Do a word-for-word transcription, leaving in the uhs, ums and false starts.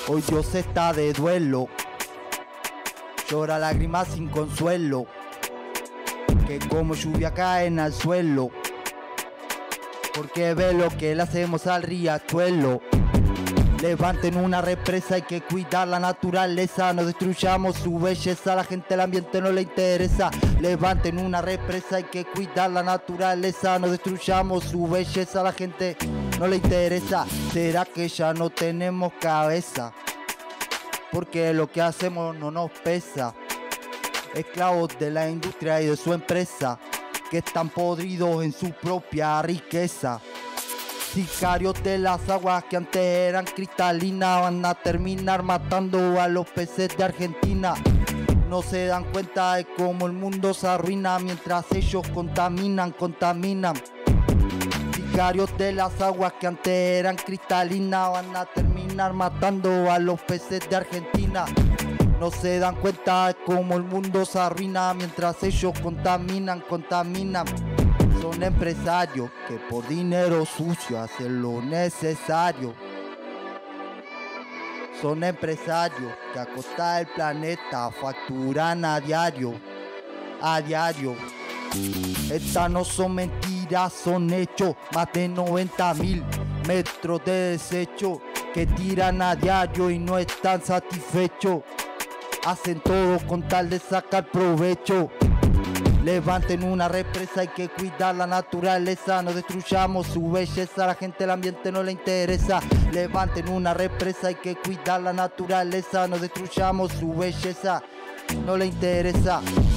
Hoy Dios está de duelo, llora lágrimas sin consuelo, que como lluvia caen al suelo, porque ve lo que le hacemos al riachuelo. Levanten una represa, hay que cuidar la naturaleza, no destruyamos su belleza, a la gente el ambiente no le interesa. Levanten una represa, hay que cuidar la naturaleza, no destruyamos su belleza, a la gente no le interesa. ¿Será que ya no tenemos cabeza? Porque lo que hacemos no nos pesa. Esclavos de la industria y de su empresa, que están podridos en su propia riqueza. Sicarios de las aguas que antes eran cristalinas, van a terminar matando a los peces de Argentina. No se dan cuenta de cómo el mundo se arruina mientras ellos contaminan, contaminan. Sicarios de las aguas que antes eran cristalinas, van a terminar matando a los peces de Argentina. No se dan cuenta de cómo el mundo se arruina mientras ellos contaminan, contaminan. Son empresarios que por dinero sucio hacen lo necesario. Son empresarios que a costa del planeta facturan a diario, a diario. Estas no son mentiras, son hechos. Más de noventa mil metros de desecho que tiran a diario y no están satisfechos. Hacen todo con tal de sacar provecho. Levanten una represa, hay que cuidar la naturaleza, no destruyamos su belleza, a la gente el ambiente no le interesa. Levanten una represa, hay que cuidar la naturaleza, no destruyamos su belleza, no le interesa.